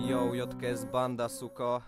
Yo, JKS banda, suko.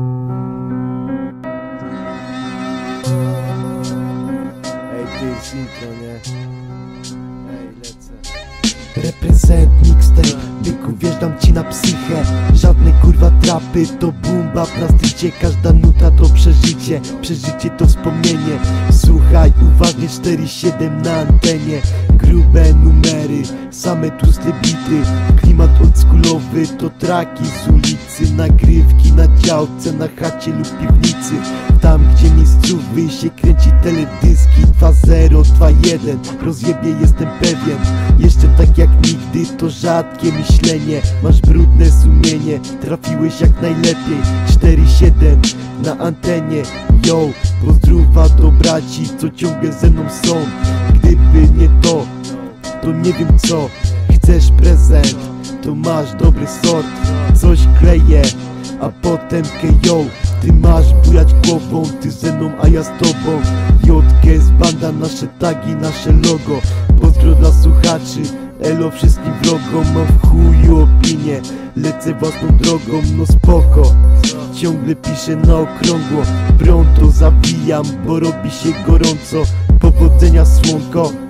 Ej, ty jest intro, nie? Ej, lecę. Reprezent mixtape, byku wjeżdżam ci na psychę. Żadne kurwa trapy, to bumba, plastycie. Każda nuta to przeżycie, przeżycie to wspomnienie. Słuchaj uważnie, 4-7 na antenie. Grube numery, same tłuste bity. Klimat oldschoolowy to traki z ulicy. Nagrywki na działce, na chacie lub piwnicy. Tam gdzie miejscówy się kręci teledyski. 2-0, 2-1, rozjebie jestem pewien. Jeszcze tak jak nigdy, to rzadkie myślenie. Masz brudne sumienie, trafiłeś jak najlepiej. 4-7 na antenie, yo. Pozdrówa do braci, co ciągle ze mną są. Gdyby nie to, to nie wiem co. Chcesz prezent, to masz dobry sort. Coś kleję, a potem KO. Ty masz bujać głową, ty ze mną, a ja z tobą. JKS banda, nasze tagi, nasze logo. Pozdro dla słuchaczy, elo wszystkim wrogom. Mam w chuju opinię, lecę własną drogą, no spoko. Ciągle piszę na okrągło, pronto zawijam, bo robi się gorąco. Powodzenia słonko.